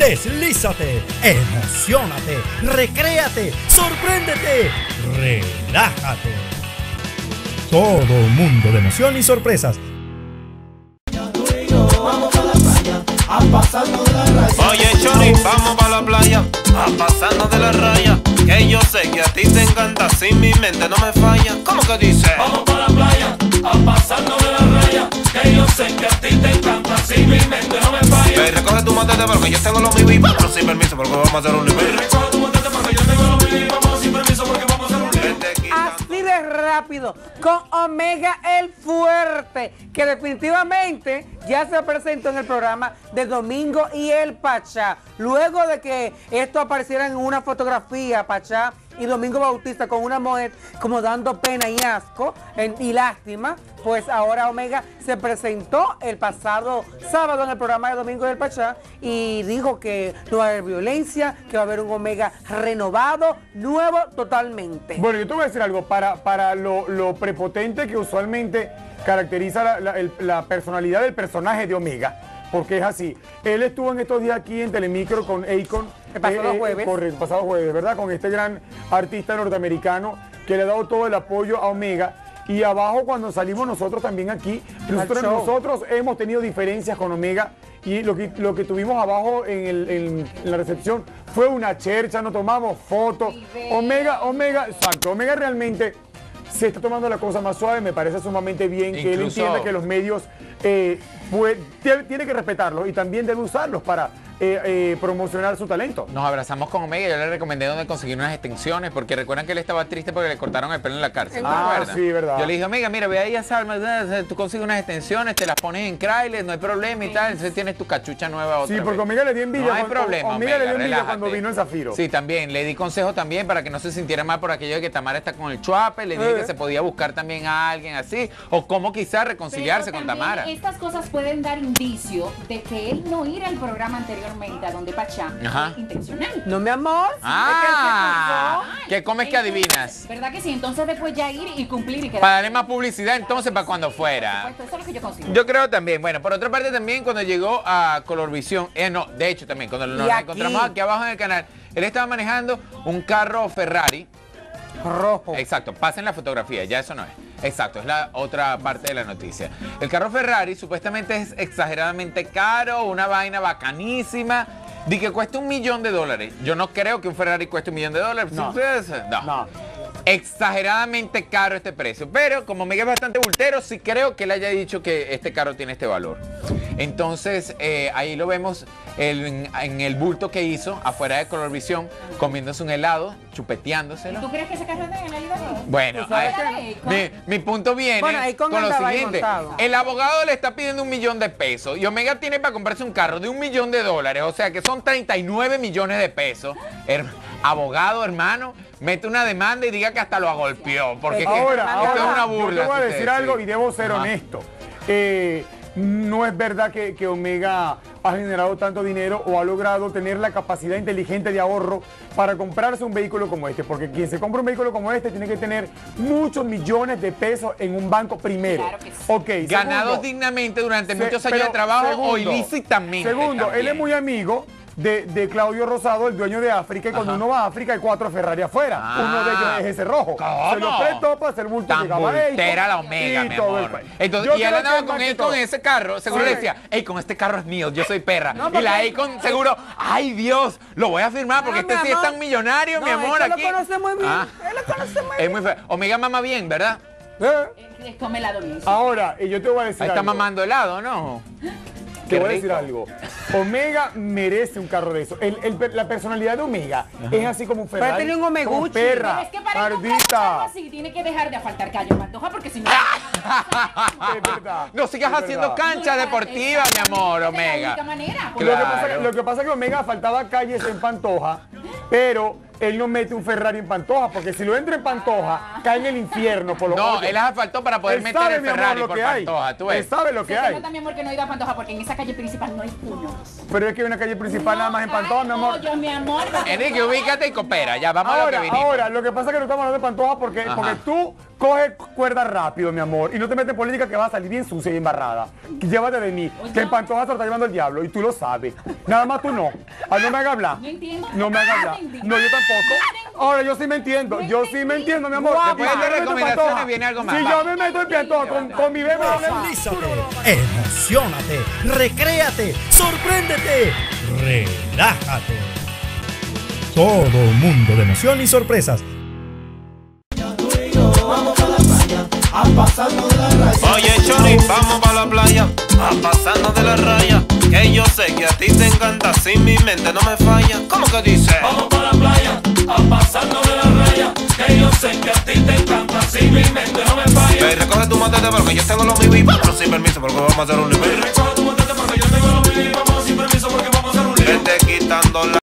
Deslízate, emociónate, recréate, sorpréndete, relájate. Todo un mundo de emoción y sorpresas. Oye, Chori, vamos para la playa, a pasarnos de la raya. Que yo sé que a ti te encanta, si mi mente no me falla. ¿Cómo que dice? Vamos para la playa, a pasarnos de la raya. Que yo sé que a ti te encanta, si mi mente no me falla. Ve, recoge tu matete porque yo tengo los míos y vámonos sin permiso porque vamos a hacer un nivel. Recoge tu matete porque yo tengo los míos y vamos sin permiso porque vamos a hacer un nivel. Así de rápido, con Omega el Fuerte, que definitivamente ya se presentó en el programa de Domingo y el Pachá. Luego de que esto apareciera en una fotografía, Pachá y Domingo Bautista con una mujer como dando pena y asco y lástima, pues ahora Omega se presentó el pasado sábado en el programa de Domingo y el Pachá y dijo que no va a haber violencia, que va a haber un Omega renovado, nuevo totalmente. Bueno, yo te voy a decir algo, para lo prepotente que usualmente caracteriza la personalidad del personaje de Omega, porque es así. Él estuvo en estos días aquí en Telemicro con Akon. El pasado jueves. Correcto, pasado jueves, ¿verdad? Con este gran artista norteamericano que le ha dado todo el apoyo a Omega. Y abajo cuando salimos nosotros también aquí, nosotros hemos tenido diferencias con Omega y lo que tuvimos abajo en la recepción fue una chercha, nos tomamos fotos. Omega, exacto, Omega realmente se está tomando la cosa más suave, me parece sumamente bien que él entienda que los medios tiene que respetarlos y también debe usarlos para promocionar su talento. Nos abrazamos con Omega, yo le recomendé dónde conseguir unas extensiones, porque recuerdan que él estaba triste porque le cortaron el pelo en la cárcel. Sí, verdad. Yo le dije, Omega, mira, ve ahí a Salma, tú consigues unas extensiones, te las pones en Krailes, no hay problema y tal, entonces tienes tu cachucha nueva otra vez. Sí, porque Omega le dio envidia. No hay problema, Omega le dio envidia relájate. cuando vino el Zafiro. Sí, también, le di consejo también para que no se sintiera mal por aquello de que Tamara está con el chuape, le dije que se podía buscar también a alguien así, o cómo quizás reconciliarse con Tamara. Estas cosas pueden dar indicio de que él no ir al programa anteriormente, a donde Pachá, intencional. No, mi amor. ¿Qué comes que adivinas? ¿Verdad que sí? Entonces después ya ir y cumplir y quedar. Para darle más publicidad entonces para cuando fuera. Eso es lo que yo consigo. Yo creo también. Bueno, por otra parte también cuando llegó a Colorvisión, no, de hecho también cuando nos encontramos aquí abajo en el canal, él estaba manejando un carro Ferrari. Rojo. Exacto, pasen la fotografía, ya eso no es. Exacto, es la otra parte de la noticia. El carro Ferrari supuestamente es exageradamente caro, una vaina bacanísima, de que cuesta $1 millón. Yo no creo que un Ferrari cueste $1 millón. No. Exageradamente caro este precio, pero como Miguel es bastante bultero, sí creo que él haya dicho que este carro tiene este valor. Entonces ahí lo vemos en el bulto que hizo afuera de Colorvisión, comiéndose un helado, chupeteándoselo. ¿Tú crees que ese carro es de él, en realidad? Bueno, mi punto viene con lo siguiente. El abogado le está pidiendo $1 millón y Omega tiene para comprarse un carro de $1 millón, o sea que son 39 millones de pesos. Abogado, hermano, mete una demanda y diga que hasta lo agolpeó, porque ahora esto es una burla. Yo te voy a decir algo y debo ser honesto. No es verdad que Omega ha generado tanto dinero o ha logrado tener la capacidad inteligente de ahorro para comprarse un vehículo como este, porque quien se compra un vehículo como este tiene que tener muchos millones de pesos en un banco primero. Claro que sí. Okay, ganados dignamente durante muchos años de trabajo o ilícitamente. Segundo, también. él es muy amigo de Claudio Rosado, el dueño de África, y cuando uno va a África hay 4 Ferrari afuera. Uno de ellos es ese rojo. ¿Cómo? Se lo prestó para hacer bulto Tan de caballero. bultera la Omega, mi amor. Entonces, y él andaba con él con ese carro, seguro le decía, hey, con este carro es mío, yo soy perra. No, y la Akon seguro, ay Dios, lo voy a firmar porque este sí es tan millonario, mi amor, aquí. Él lo conoce muy bien. Él lo conoce muy Es bien. muy feo. Omega mama bien, ¿verdad? Come helado bien. Ahora, y yo te voy a decir Ahí algo. está mamando helado, ¿no? Te voy a Qué decir rico. algo. Omega merece un carro de eso. La personalidad de Omega es así como un Ferrari. Pero tiene un Omeguchi. como perra, Pero es que para comprar un ardita. carro así tiene que dejar de faltar Cayo Pantoja porque si no... Es verdad. No sigas Es haciendo verdad. cancha deportiva, mi amor, Es la Omega. única manera. Lo que pasa es que Omega faltaba calles en Pantoja, pero él no mete un Ferrari en Pantoja, porque si lo entra en Pantoja, cae en el infierno por los No, hoyos. él las faltó para poder Él meter sabe, el mi amor, Ferrari lo por que hay. Pantoja, tú Él ves. sabe lo que Se hay. nota, mi amor, que no he ido a Pantoja porque en esa calle principal no hay puños. Pero es que hay una calle principal nada más en Pantoja, mi amor. Yo, mi amor. Enrique, ubícate y coopera, ya, vamos a lo que vinimos. Ahora, lo que pasa es que no estamos hablando de Pantoja porque tú coges cuerda rápido, mi amor, y no te metes en política que vas a salir bien sucia y embarrada. Llévate de mí, que en Pantoja se lo está llevando el diablo, y tú lo sabes. Nada más tú no. no me haga hablar. No entiendo. No me haga hablar. No, yo tampoco. Ahora, yo sí me entiendo. Yo sí me entiendo, mi amor. Después de recomendaciones viene algo más. Si yo me meto en piantoja con mi bebé, Profundízate, emocionate, recréate, sorpréndete, relájate. Todo un mundo de emoción y sorpresas. Oye, Chori, vamos pa' la playa, a pasarnos de la raya. Que yo sé que a ti te encanta, si mi mente no me falla. ¿Cómo que dice? Vamos para la playa, a pasarnos de la raya. Que yo sé que a ti te encanta, si mi mente no me falla. Ve, recoge tu matete porque yo tengo lo mío y vámonos sin permiso porque vamos a hacer un nivel. Recoge tu matete porque yo tengo lo mío y vamos sin permiso porque vamos a hacer un lío. Vete quitando la